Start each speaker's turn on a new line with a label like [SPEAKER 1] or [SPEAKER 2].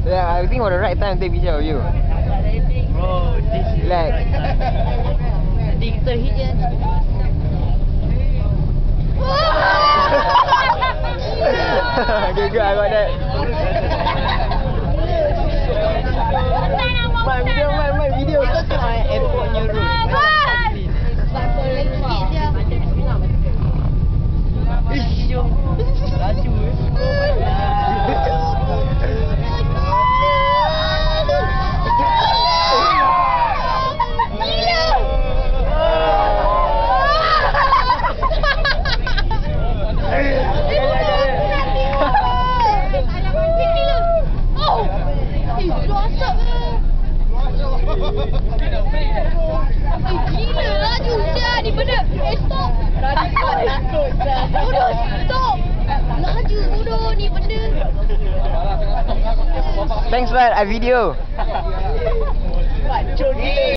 [SPEAKER 1] Yeah, I think for the right time to take picture of you.
[SPEAKER 2] Bro, this is
[SPEAKER 1] Like,
[SPEAKER 2] nanti kita hit je.
[SPEAKER 1] okay, good, I got that. My video.
[SPEAKER 2] Kita tengok airport new road. Ish, jom. Laju
[SPEAKER 3] Gila laju sia ni benda. Stop. Bodoh, stop. Laju bodoh ni benda.
[SPEAKER 1] Thanks, man. I video.